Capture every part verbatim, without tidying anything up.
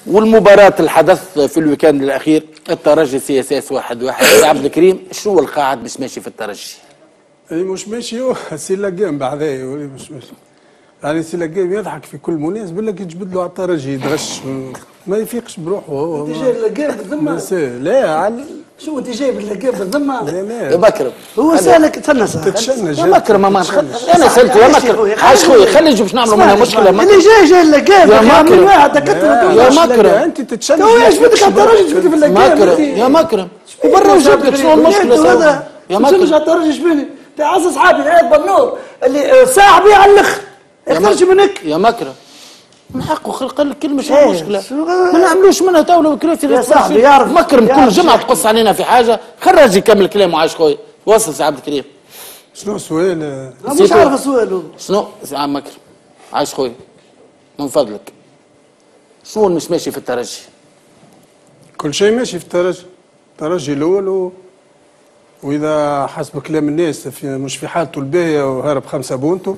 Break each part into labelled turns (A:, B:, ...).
A: والمباراة الحدث في الويكاند الأخير الترجي سي اس اس واحد واحد. عبد الكريم شنو هو القاعد مش ماشي في الترجي؟
B: مش ماشي هو سي لقام بعدها مش ماشي. يعني سي لقام يضحك في كل مناسبة يقول لك يجبد له على الترجي يدغش ما يفيقش بروحه هو.
C: انت جايب اللقام بالذمة؟
B: لا على
C: شو انت جايب اللقام بالذمة؟
B: لا لا
A: يا مكرم
C: هو سالك تسنس
B: تتشنج
A: يا مكرم ما انا سالته يا مكرم عايش خويا خلي نجيب باش نعملوا منها مشكلة.
C: اللي جاي جاي اللقام
A: يا مكرم
C: من واحد دكتور
A: يا مكرم
B: انت تتشنج
C: تو ايش بدك على الترجي جبت في اللقام؟
A: مكرم يا مكرم وبرا وجيب لك شنو المشكلة
C: يا مكرم؟ شنو على الترجي شبيني؟ تعز اصحابي العيد بالنور اللي ساعة بيه على الاخر يخرج منك
A: يا مكرم من حقه خلق لك كلمه شنو المشكله؟ ما نعملوش منها تو لو كراسي
C: يا صاحبي يعرف
A: مكرم كل جمعه تقص علينا في حاجه خرج يكمل كلامه عايش خويا. وصل سي عبد الكريم.
B: شنو السؤال؟
C: مش عارف السؤال.
A: شنو سي عم مكرم عايش خويا من فضلك شنو مش ماشي في الترجي؟
B: كل شيء ماشي في الترجي. الترجي الاول و... واذا حسب كلام الناس في مش في حالته الباهيه وهرب خمسه بونتو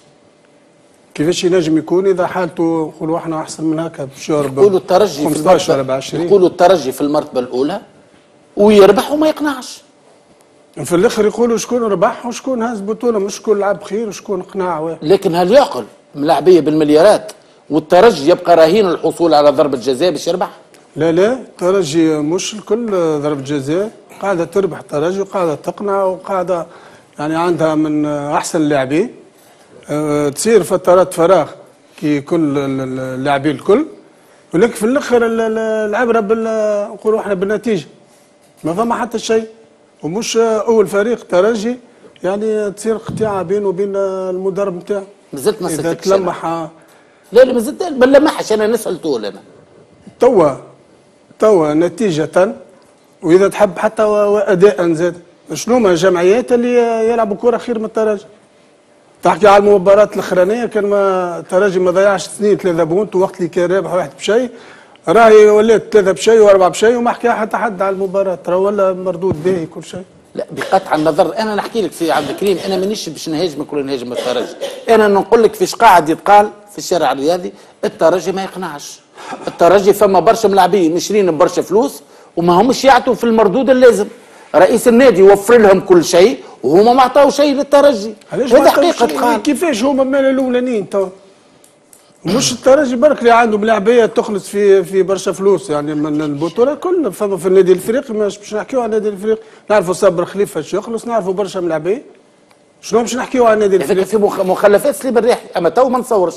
B: كيفاش ينجم يكون اذا حالته نقولوا احنا احسن من هكا باش يهرب
A: يقولوا الترجي
B: خمسطاش ولا بعشرين
A: يقولوا الترجي في المرتبه الاولى ويربح وما يقنعش.
B: في الاخر يقولوا شكون ربح وشكون هاز بطوله مش شكون لعب خير وشكون قناع واحد.
A: لكن هل يعقل ملاعبيه بالمليارات والترجي يبقى رهين الحصول على ضربه جزاء باش يربح؟
B: لا لا الترجي مش الكل ضربه جزاء قاعده تربح الترجي وقاعده تقنع وقاعده يعني عندها من احسن اللاعبين. أه تصير فترات فراغ كي كل اللاعبين الكل ولكن في الاخر العبره بال نقولوا احنا بالنتيجه ما فما حتى شيء ومش اول فريق ترجي يعني تصير قطيعه بينه وبين المدرب نتاعو.
A: مازلت ما
B: اذا تلمح
A: لا لا مازلت ما لمحش انا نسال طول انا
B: توا توا نتيجه واذا تحب حتى واداء زاد شنو هما الجمعيات اللي يلعبوا كره خير من الترجي. تحكي على المباراة الأخرانية كان ما الترجي ما ضيعش سنين ثلاثة بونت وقت اللي كان رابح واحد بشيء راهي ولات ثلاثة بشيء وأربعة بشيء وما حكى حتى حد على المباراة ترى ولا مردود باهي كل شيء.
A: لا بقطع النظر أنا نحكي لك سي عبد الكريم أنا مانيش باش نهاجمك ولا نهاجم الترجي. أنا نقول لك فيش قاعد يتقال في الشارع الرياضي الترجي ما يقنعش. الترجي فما برشا ملاعبين مشرين برشا فلوس وما همش يعطوا في المردود اللازم. رئيس النادي يوفر لهم كل شيء وهما ما عطاو شيء للترجي.
B: هذا حقيقة تقال. كيفاش هما مال الاولانيين تو مش الترجي برك اللي عنده ملاعبيه تخلص في في برشا فلوس يعني من البطوله كل فما في النادي الافريقي مش باش نحكيو على النادي الافريقي نعرفوا صبر خليفه اش يخلص نعرفوا برشا ملاعبيه شنو باش نحكيو على النادي الافريقي
A: في مخلفات سليم الريحي اما تو ما نتصورش.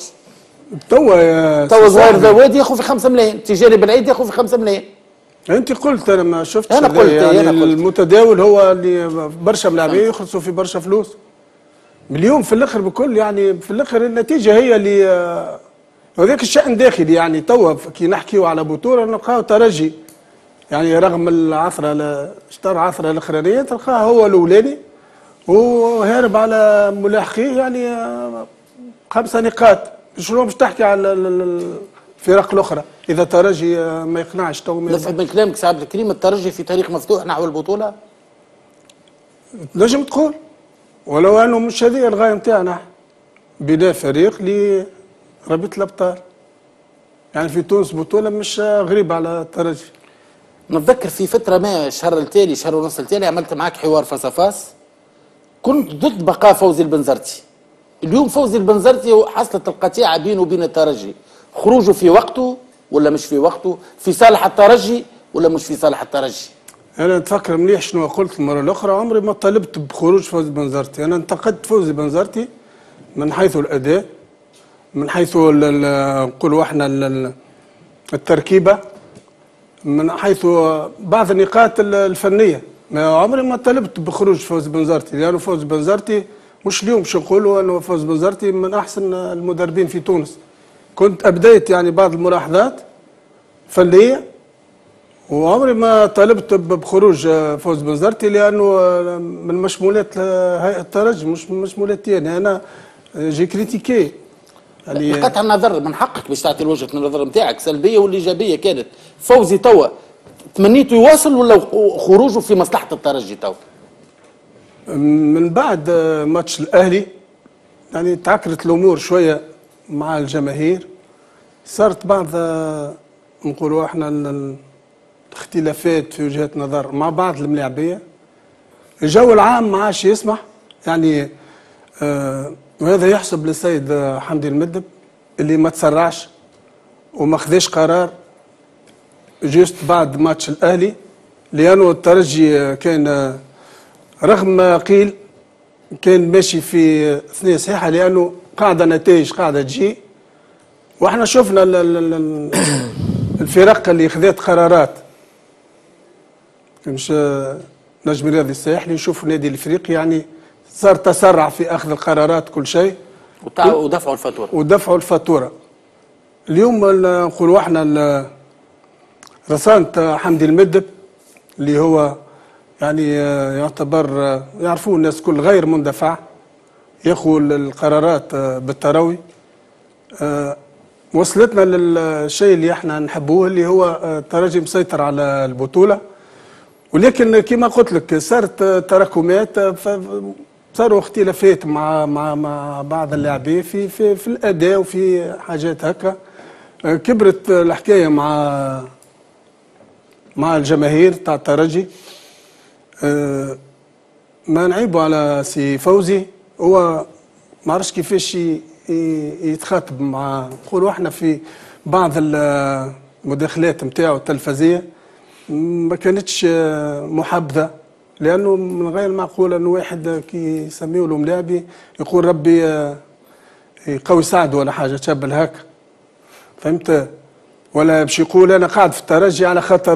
B: توا
A: توا زهير ذواد ياخذ في خمسة ملايين تجاري بالعيد ياخذ في خمسة ملايين.
B: انت قلت انا ما شفتش
A: انا قلت
B: يعني
A: أنا قلت.
B: المتداول هو اللي برشا ملاعبيه يخلصوا في برشا فلوس مليون في الاخر بكل يعني في الاخر النتيجه هي اللي هذاك الشأن داخلي يعني توا كي نحكيو على بطوله نلقاو ترجي يعني رغم العثره اشترى عثره الاخرانيه تلقاه هو الاولاني وهارب على ملاحقيه يعني خمسه نقاط شنو باش تحكي على الفرق الاخرى اذا ترجي ما يقنعش تو
A: نفهم من كلامك سي عبد الكريم الترجي في طريق مفتوح نحو البطوله
B: نجم تقول ولو انه مش هذه الغايه نتاعنا بناء فريق لرابطه الابطال يعني في تونس بطوله مش غريبه على الترجي.
A: نتذكر في فتره ما شهر التالي شهر ونص التالي عملت معاك حوار فاس فاس كنت ضد بقاء فوزي البنزرتي. اليوم فوزي البنزرتي حصلت القطيعه بينه وبين الترجي خروجه في وقته ولا مش في وقته في صالح الترجي ولا مش في صالح الترجي.
B: انا نتفكر مليح شنو قلت المره الاخرى عمري ما طلبت بخروج فوزي بنزرتي. انا انتقدت فوزي بنزرتي من حيث الاداء من حيث نقولوا احنا التركيبه من حيث بعض النقاط الفنيه ما عمري ما طلبت بخروج فوزي بنزرتي لانه فوزي بنزرتي مش اليوم باش نقولوا انه فوزي بنزرتي من احسن المدربين في تونس. كنت ابديت يعني بعض الملاحظات فنيه وعمري ما طالبت بخروج فوز بنزرتي لانه من مشمولات هيئه الترجي مش من مشمولاتي يعني انا جي كريتيكي
A: يعني قطع النظر من حقك باش تعطي وجهه النظر نتاعك سلبيه ولا ايجابيه كانت. فوزي توا تمنيته يواصل ولا خروجه في مصلحه الترجي توا؟
B: من بعد ماتش الاهلي يعني تعكرت الامور شويه مع الجماهير صارت بعض نقولوا احنا الاختلافات في وجهات نظر مع بعض الملاعبيه، الجو العام ما عادش يسمح يعني. آه وهذا يحسب للسيد حمدي المدب اللي ما تسرعش وما خذاش قرار جوست بعد ماتش الاهلي، لانه الترجي كان رغم ما قيل كان ماشي في ثنية صحيحه، لانه قاعده نتائج قاعده تجي، واحنا شفنا الفرق اللي خذت قرارات. مش نجم الرياضي الساحلي نشوف نادي الافريقي يعني صار تسرع في اخذ القرارات كل شيء،
A: ودفعوا الفاتوره
B: ودفعوا الفاتوره. اليوم نقولوا احنا رسانة حمدي المدب اللي هو يعني يعتبر يعرفوه الناس كل غير مندفع، ياخذ القرارات بالتروي. وصلتنا للشيء اللي احنا نحبوه اللي هو الترجي مسيطر على البطوله، ولكن كما قلت لك صارت تراكمات، صاروا اختلافات مع مع مع بعض اللاعبين في في في الاداء وفي حاجات هكا. كبرت الحكايه مع مع الجماهير تاع الترجي. ما نعيبوا على سي فوزي، هو ما عرفش كيفاش يتخاطب مع نقولوا احنا في بعض المداخلات نتاعو التلفزيه ما كانتش محبذه، لانه من غير المعقول انه واحد كي يسميوا له ملاعبي يقول ربي يقوي سعده ولا حاجه تشبل هكا، فهمت؟ ولا باش يقول انا قاعد في الترجي على خاطر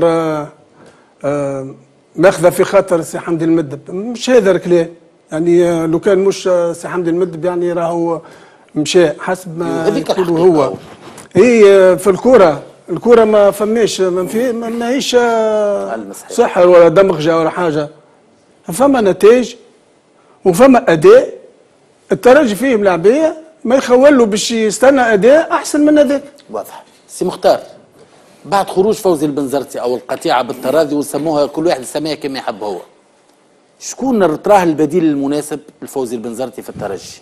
B: ماخذه في خاطر سي حمدي المدب. مش هذا الكلام يعني. لو كان مش سي حمدي المدب يعني راهو مشى حسب ما يقولوا هو. هي في الكره الكره ما فماش ما في ماهيش سحر ولا دمغجه ولا حاجه، فما نتائج وفما اداء. الترجي فيه ملاعبيه ما يخول له باش يستنى اداء احسن من هذاك.
A: واضح. سي مختار، بعد خروج فوزي البنزرتي او القطيعه بالتراضي وسموها كل واحد يسميها كما يحب هو، شكون تراه البديل المناسب لفوزي البنزرتي في الترجي؟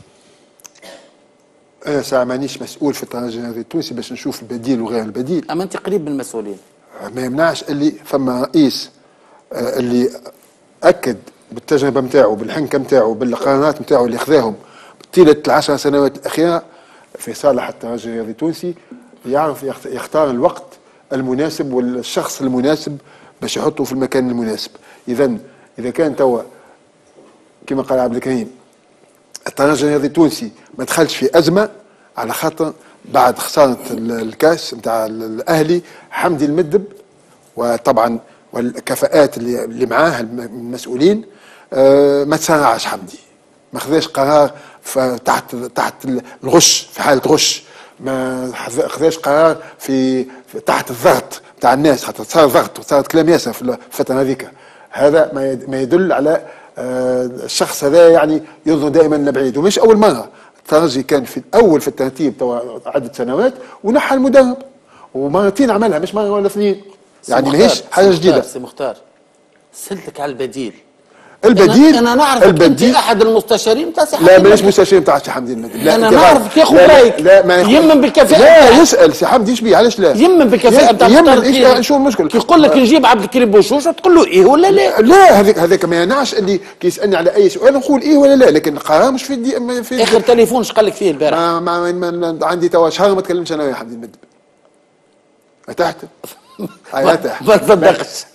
D: انا ساعه مانيش مسؤول في الترجي التونسي باش نشوف البديل وغير البديل.
A: اما انت قريب من المسؤولين.
D: ما يمنعش اللي فما رئيس اللي اكد بالتجربه نتاعو بالحنكه نتاعو بالقرارات نتاعو اللي خذاهم طيله العشر سنوات الاخيره في صالح الترجي الرياضي التونسي، يعرف يختار الوقت المناسب والشخص المناسب باش يحطه في المكان المناسب. اذا اذا كان توا كما قال عبد الكريم الترجي الرياضي التونسي ما دخلش في ازمه على خاطر بعد خساره الكاس نتاع الاهلي حمدي المدب وطبعا والكفاءات اللي اللي معاه المسؤولين، أه ما تسرعش حمدي، ما خذاش قرار تحت تحت الغش في حاله غش، ما خذاش قرار في, في تحت الضغط تاع الناس، خاطر صار ضغط وصارت كلام ياسر في الفتره هذيك. هذا ما يدل على أه الشخص هذا يعني ينظر دائما لبعيد، ومش اول مره. الترجي كان في الاول في الترتيب توا عده سنوات ونحى المدرب ومرتين عملها، مش مره ولا اثنين يعني ماهيش حاجه جديده.
A: سي مختار سلتك على البديل.
D: البديل
A: انا نعرف انت احد المستشارين تاع سي
D: حمدي. لا مانيش مستشار تاع سي حمدي المدب.
A: انا نعرف ياخذ رايك.
D: لا ما
A: يمن بالكفاءه.
D: لا يسال سي حمدي ايش بيه علاش لا؟
A: يمن بالكفاءه نتاع
D: يمن شو المشكل؟
A: يقول لك نجيب عبد الكريم بوشوش تقول له ايه ولا لا؟
D: لا هذاك هذاك ما يمنعش اللي كي يسالني على اي سؤال نقول ايه ولا لا، لكن القرار مش في الدي في
A: اخر تليفون ايش قال لك فيه البارح؟
D: ما, ما, ما عندي توا شهر ما تكلمش انا ويا حمدي المدب. ارتحت؟ ارتاح
A: ما تصدقش.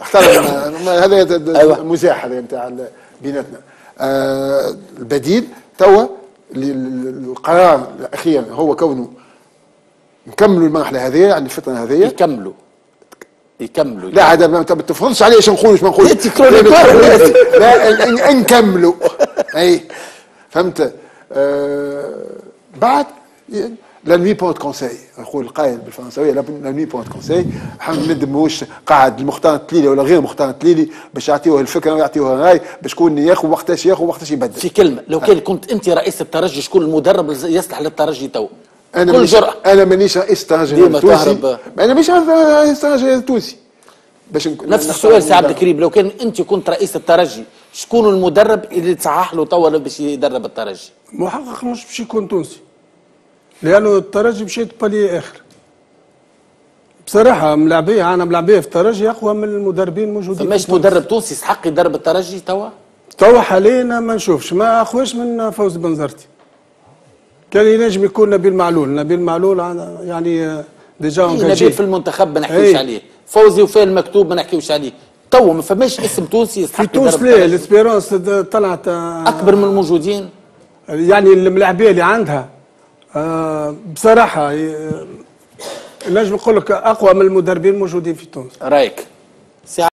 D: هذا مزاح هذا نتاع بيناتنا. آه البديل توا القرار الاخير هو كونه نكملوا المرحله هذه يعني الفتره هذه.
A: يكملوا يكملوا
D: لا عاد ما تفرضش عليه ايش نقول ايش ما نقول. لا نكملوا اي فهمت. آه بعد لا نوي بونت كونساي نقول القائل بالفرنسويه لا نوي بونت كونساي. حمد المدب ماهوش قاعد المختار التليلي ولا غير مختار التليلي باش يعطيوه الفكره ويعطيوه الراي باش شكون ياخذ وقتاش ياخذ وقتاش يبدل.
A: في كلمه لو كان كنت انت رئيس الترجي شكون المدرب يصلح للترجي تو؟
D: انا
A: كل جرأة.
D: انا مانيش رئيس الترجي التونسي. انا مانيش رئيس الترجي التونسي باش
A: نفس السؤال سي عبد الكريم، لو كان انت كنت رئيس الترجي شكون المدرب اللي تصحح له تو باش يدرب الترجي؟
B: محقق مش باش يكون تونسي، لانه الترجي مشيت بالي اخر بصراحه ملاعبيه انا ملاعبيه في الترجي اقوى من المدربين الموجودين.
A: فماش مدرب تونسي يسحق يدرب الترجي توا؟
B: توا حاليا ما نشوفش، ما اخوش من فوزي بنزرتي. كان ينجم يكون نبيل معلول، نبيل معلول يعني ديجا
A: إيه نبيل في المنتخب ما نحكيوش عليه، فوزي وفيه المكتوب ما نحكيوش عليه، توا ما فماش اسم تونسي يسحق
B: في تونس ليه الاسبيرونس طلعت
A: اكبر من الموجودين.
B: يعني الملاعبيه اللي عندها آه بصراحه نجم نقول لك اقوى من المدربين الموجودين في تونس.
A: رايك؟